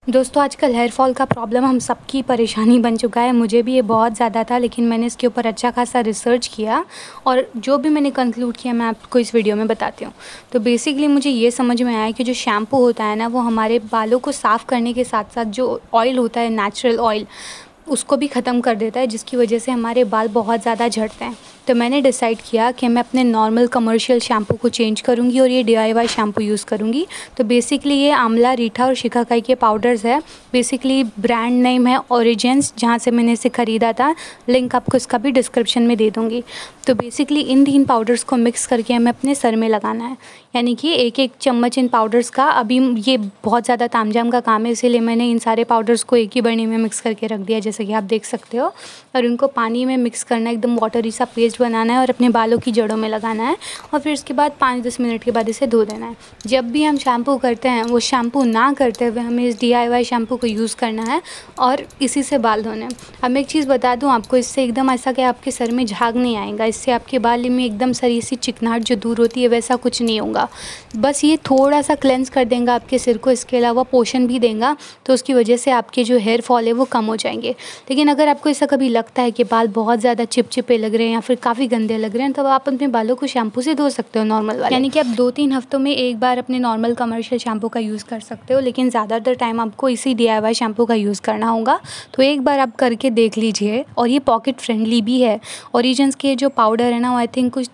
दोस्तों आजकल hair fall का प्रॉब्लम हम सबकी परेशानी बन चुका है। मुझे भी ये बहुत ज़्यादा था, लेकिन मैंने इसके ऊपर अच्छा खासा रिसर्च किया और जो भी मैंने कंक्लूड किया मैं आपको इस वीडियो में बताती हूँ। तो बेसिकली मुझे ये समझ में आया कि जो शैम्पू होता है ना, वो हमारे बालों को साफ़ करने के साथ साथ जो ऑयल होता है, नेचुरल ऑयल, उसको भी ख़त्म कर देता है, जिसकी वजह से हमारे बाल बहुत ज़्यादा झड़ते हैं। तो मैंने डिसाइड किया कि मैं अपने नॉर्मल कमर्शियल शैम्पू को चेंज करूँगी और ये DIY शैम्पू यूज़ करूँगी। तो बेसिकली ये आंवला, रीठा और शिकाकाई के पाउडर्स है। बेसिकली ब्रांड नेम है ओरिजिन्स, जहाँ से मैंने इसे ख़रीदा था। लिंक आपको इसका भी डिस्क्रिप्शन में दे दूँगी। तो बेसिकली इन 3 पाउडर्स को मिक्स करके हमें अपने सर में लगाना है, यानी कि एक चम्मच इन पाउडर्स का। अभी ये बहुत ज़्यादा तामझाम का काम है, इसीलिए मैंने इन सारे पाउडर्स को एक ही बर्नी में मिक्स करके रख दिया, जैसे कि आप देख सकते हो। और इनको पानी में मिक्स करना है, एकदम वाटरी सा पेस्ट बनाना है और अपने बालों की जड़ों में लगाना है। और फिर उसके बाद 5-10 मिनट के बाद इसे धो देना है। जब भी हम शैम्पू करते हैं, वो शैम्पू ना करते हुए हमें इस DIY शैम्पू को यूज़ करना है और इसी से बाल धोने हैं। अब मैं एक चीज़ बता दूँ आपको, इससे एकदम ऐसा कि आपके सर में झाग नहीं आएगा। इससे आपके बाल में एकदम सरी सी चिकनाहट जो दूर होती है, वैसा कुछ नहीं होगा। बस ये थोड़ा सा क्लेंस कर देगा आपके सिर को, इसके अलावा पोषण भी देगा। तो उसकी वजह से आपके जो हेयर फॉल है वो कम हो जाएंगे। लेकिन अगर आपको ऐसा कभी लगता है कि बाल बहुत ज़्यादा चिपचिपे लग रहे हैं या फिर काफ़ी गंदे लग रहे हैं, तब आप अपने बालों को शैम्पू से धो सकते हो, नॉर्मल वाले। यानी कि आप 2-3 हफ्तों में एक बार अपने नॉर्मल कमर्शियल शैम्पू का यूज़ कर सकते हो, लेकिन ज़्यादातर टाइम आपको इसी DIY शैम्पू का यूज़ करना होगा। तो एक बार आप करके देख लीजिए। और ये पॉकेट फ्रेंडली भी है। ओरिजिन्स के जो पाउडर है ना, वो आई थिंक कुछ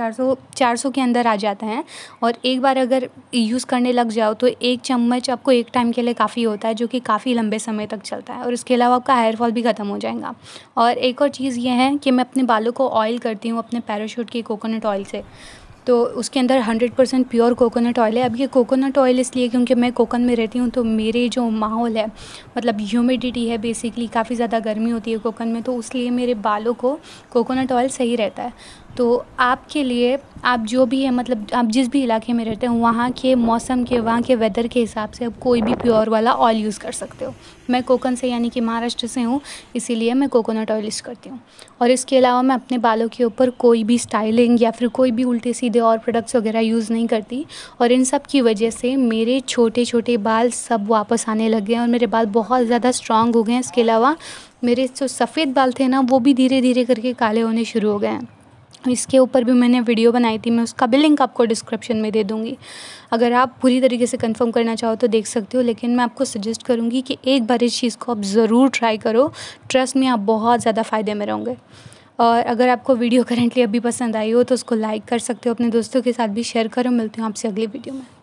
300-400 के अंदर आ जाते हैं। और एक बार अगर यूज़ करने लग जाओ तो 1 चम्मच आपको एक टाइम के लिए काफ़ी होता है, जो कि काफ़ी लंबे समय तक चलता है। और इसके अलावा आपका हेयर फॉल भी ख़त्म हो जाएगा। और एक और चीज़ ये है कि मैं अपने बालों को ऑयल करती हूँ अपने पैराशूट के कोकोनट ऑयल से। तो उसके अंदर 100% प्योर कोकोनट ऑयल है। अब ये कोकोनट ऑयल इसलिए क्योंकि मैं कोकन में रहती हूँ, तो मेरे जो माहौल है, मतलब ह्यूमिडिटी है, बेसिकली काफ़ी ज़्यादा गर्मी होती है कोकन में, तो उसलिए मेरे बालों को कोकोनट ऑयल सही रहता है। तो आपके लिए, आप जो भी है, मतलब आप जिस भी इलाके में रहते हो, वहाँ के मौसम के, वहाँ के वेदर के हिसाब से आप कोई भी प्योर वाला ऑयल यूज़ कर सकते हो। मैं कोकन से, यानी कि महाराष्ट्र से हूँ, इसीलिए मैं कोकोनट ऑयल यूज़ करती हूँ। और इसके अलावा मैं अपने बालों के ऊपर कोई भी स्टाइलिंग या फिर कोई भी उल्टे सीधे और प्रोडक्ट्स वगैरह यूज़ नहीं करती। और इन सब की वजह से मेरे छोटे छोटे बाल सब वापस आने लग गए हैं और मेरे बाल बहुत ज़्यादा स्ट्रॉन्ग हो गए हैं। इसके अलावा मेरे जो सफ़ेद बाल थे ना, वो भी धीरे धीरे करके काले होने शुरू हो गए हैं। इसके ऊपर भी मैंने वीडियो बनाई थी, मैं उसका भी लिंक आपको डिस्क्रिप्शन में दे दूँगी। अगर आप पूरी तरीके से कंफर्म करना चाहो तो देख सकते हो, लेकिन मैं आपको सजेस्ट करूँगी कि एक बार इस चीज़ को आप ज़रूर ट्राई करो। ट्रस्ट में, आप बहुत ज़्यादा फ़ायदे में रहोगे। और अगर आपको वीडियो करेंटली अभी पसंद आई हो तो उसको लाइक कर सकते हो, अपने दोस्तों के साथ भी शेयर करो। मिलती हूँ आपसे अगली वीडियो में।